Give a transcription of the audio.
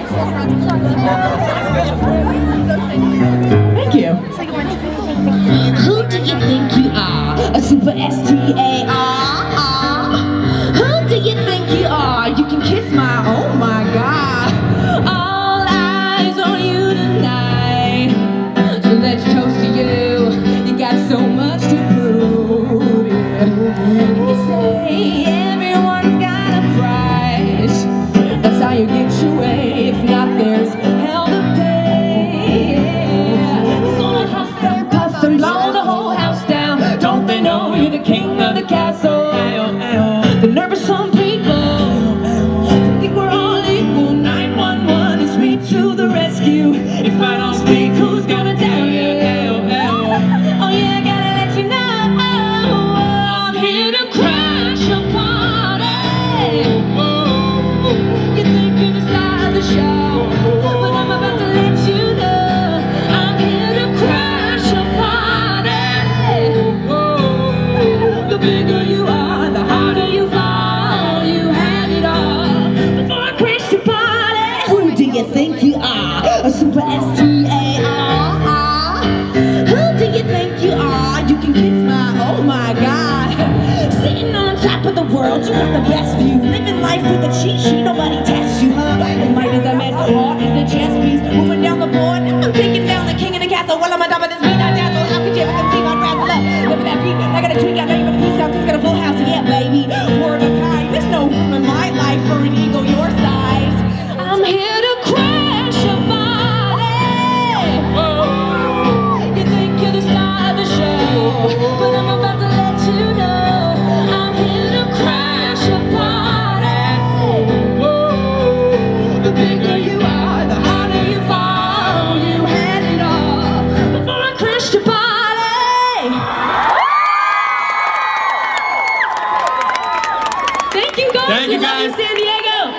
Thank you. Who do you think you are? A super S-T-A-R? Who do you think you are? You can kiss my, oh my God. All eyes on you tonight. So let's toast to you. You got so much to prove. And you say everyone's got a price. That's how you get your way. If not, there's hell to pay. You're gonna huff and puff and blow the whole house down. Don't they know you're the king of the castle? The nervous some people think we're all equal. 911 is me to the rescue. If I don't speak, who's gonna tell you? Oh yeah, I gotta let you know I'm here to crash a party. You think you're the star of the show, but I'm about to let you know I'm here to crash a party. The bigger you are, the harder you fall. You had it all before I crashed your party. Who do you think you are? A super S-T-A-R? Who do you think you are? You can kiss my, oh my God. Sitting on top of the world, you got the best view. Living life with a cheat sheet, nobody tests you, huh? And might is a mess, heart is a chess piece. Moving down the board, I'm taking down the king of the castle. While I'm on top of this beat, I dazzle. How could you ever conceive I'd razzle up? Look at that beat, I got a tweak, I know you're gonna piece out, cause got a full house, yeah baby. Word of kind, there's no room in my life for an ego your size. I'm here to crash a party. You think you're the star of the show, but I'm about to let you know I'm here to crash a party. The bigger you are, the harder you fall. You had it all before I crashed your party. Thank you guys. Thank you We love guys. you, San Diego.